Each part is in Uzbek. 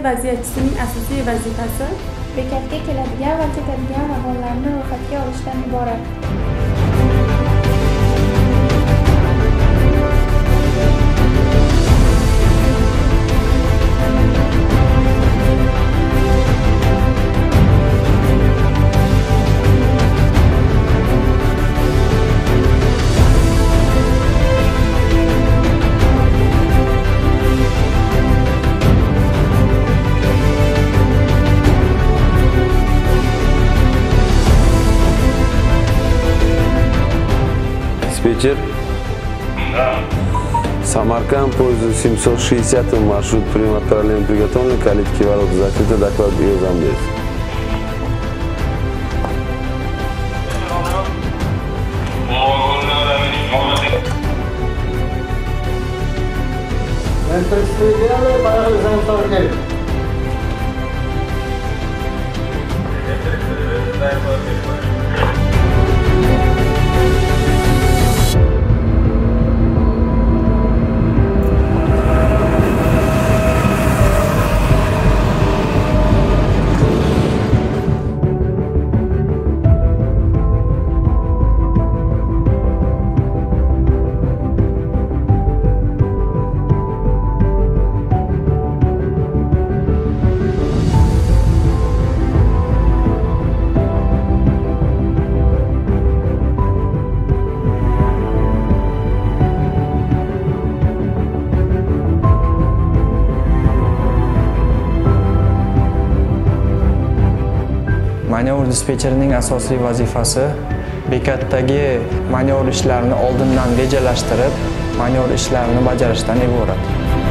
vaziyatchisining asosiy vazifasi bekatga keladigan va ketadigan vagonlarni ro'yxatga olishdan iborat. Диспетчер. Самарканд, поезд 760 маршрут приема параллельно приготовлен, калитки ворот закрыты, доклад ее замдет. Manevr dispetcherining asosiy vazifasi bekatdagi manevr ishlarini oldindan rejalashtirib, manevr ishlarini bajarishdan iborat.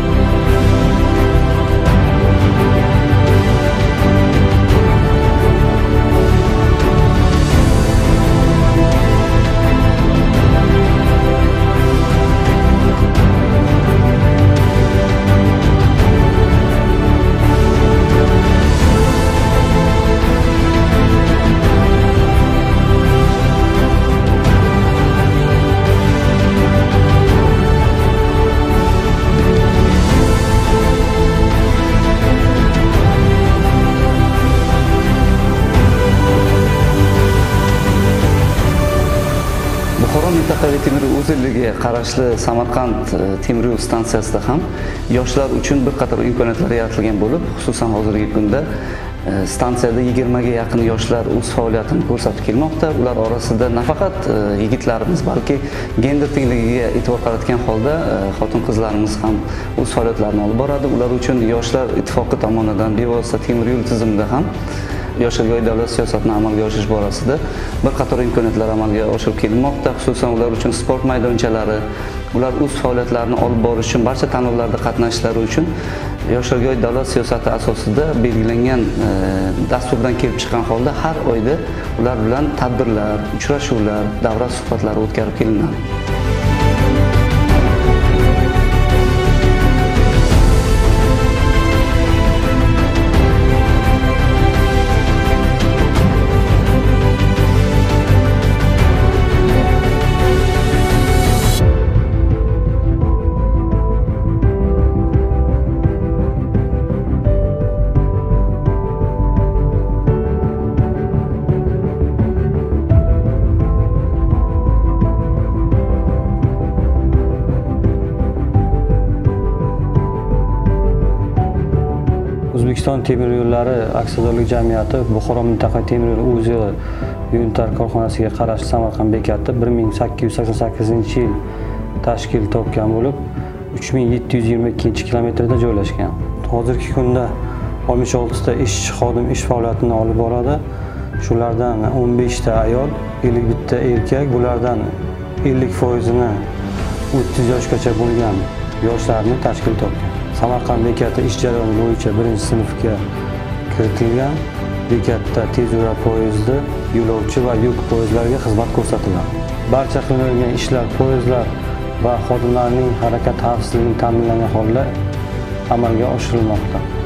Buxoro mintaqaviy temir yo'l o'zligiga qarashli Samarqand temir yo'l stansiyasida ham yoshlar uchun bir qator imkoniyatlar yaratilgan bo'lib, xususan hozirgi kunda stansiyada 20 ga yaqin yoshlar o'z faoliyatini ko'rsatib kelmoqda. Ular orasida nafaqat yigitlarimiz, balki gender tengligiga e'tibor qaratgan holda xotin-qizlarimiz ham o'z faoliyatlarini olib boradi. Ular uchun Yoshlar ittifoqi tomonidan bevosita temir yo'l tizimida ham yoshlarga oid davlat siyosatini amalga oshirish borasida bir qator imkoniyatlar amalga oshirib kelinmoqda. Xususan ular uchun sport maydonchalari, ular o'z faoliyatlarini olib borish uchun, barcha tanlovlarda qatnashishlari uchun yoshlarga oid davlat siyosati asosida belgilangan dasturdan kelib chiqqan holda har oyda ular bilan tadbirlar, uchrashuvlar, davra suhbatlari o'tkazib kelinadi. O'zbekiston temir yo'llari aksiyadorlik jamiyati Buxoro mintaqaviy temir yo'l o'zi yuntar korxonasiga qarashli Samarqand bekati 1888-yil tashkil topgan bo'lib, 3722-kilometrda joylashgan. Hozirgi kunda 66 ta ishchi xodim ish faoliyatini olib boradi. Shulardan 15 ta ayol, 51 ta erkak, bulardan 50%ni 30 yoshgacha bo'lgan yoshlarni tashkil topgan. Samarqand bekati ish jarayoni bo'yicha 1-sinfga kiritilgan. Bekatda tezyurar poyezdi, yo'lovchi va yuk poyezdlariga xizmat ko'rsatiladi. Barcha qilinadigan ishlar poyezdlar va xodimlarning harakat xavfsizligini ta'minlagan holda amalga oshirilmoqda.